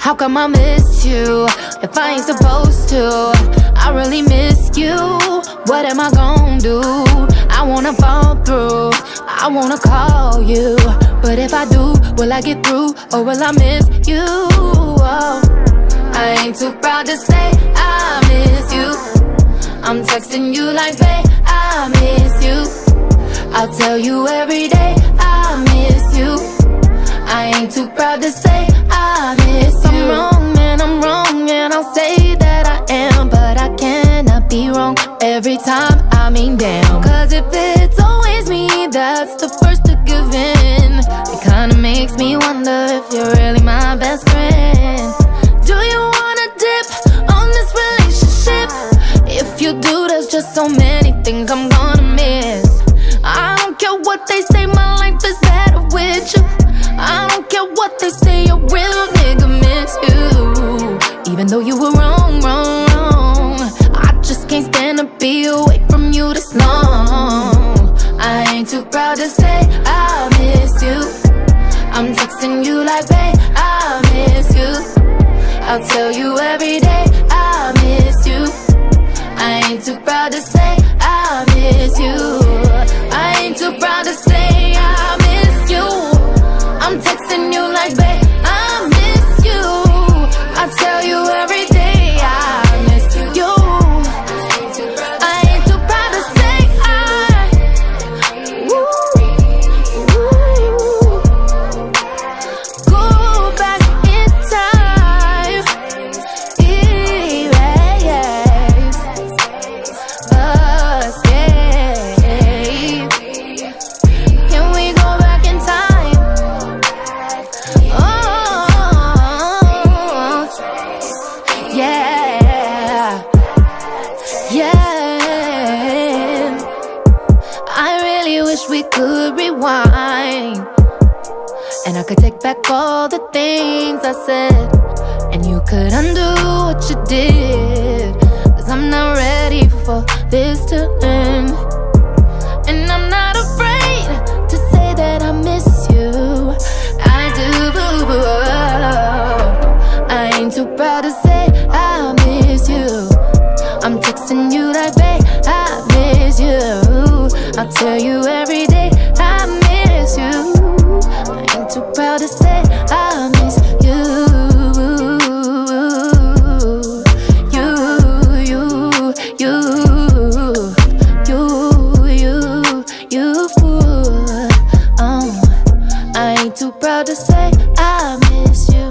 How come I miss you if I ain't supposed to? I really miss you. What am I gon' do? I wanna fall through, I wanna call you, but if I do, will I get through or will I miss you? Oh, I ain't too proud to say I miss you. I'm texting you like, babe, I miss you. I'll tell you every day I miss you. I ain't too proud to say I miss you. I'm wrong, man, I'm wrong, and I'll say that I am, but I cannot be wrong every time, I mean damn. Cause if it's always me that's the first to give in, it kinda makes me wonder if you're really my best friend. Do you wanna dip on this relationship? If you do, there's just so many things I'm gonna miss. I don't care what they say, my life is better with you. I don't care what they say, a real nigga miss you. Even though you were wrong, wrong, wrong, I just can't stand to be away from you this long. I ain't too proud to say I miss you. I'm texting you like, babe, I miss you. I'll tell you every day I miss you. I ain't too proud to say I miss you. I ain't too proud to say I miss you. I'm texting you like, babe, I miss you. I tell you every day I miss you. I ain't too proud to say I. Go back in time. Erase us, yeah. Can we go back in time? Oh, yeah, yeah. I really wish we could rewind, and I could take back all the things I said, and you could undo what you did. Cause I'm not ready for this to end, and I'm not afraid to say that I miss you. I do, boo-boo. I ain't too proud to say I miss you. I'm texting you like, babe, I miss you. I'll tell you every day I miss you. I ain't too proud to say I miss you. You. I ain't too proud to say I miss you.